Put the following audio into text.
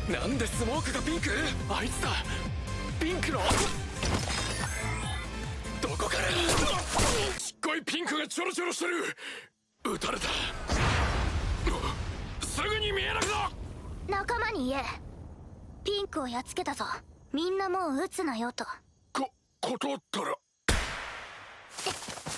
なんでスモークがピンク？あいつだ。ピンクのどこから？ちっこいピンクがちょろちょろしてる。撃たれた。すぐに見えなくな。 仲間に言え。ピンクをやっつけたぞ。みんなもう撃つなよと。 断ったら。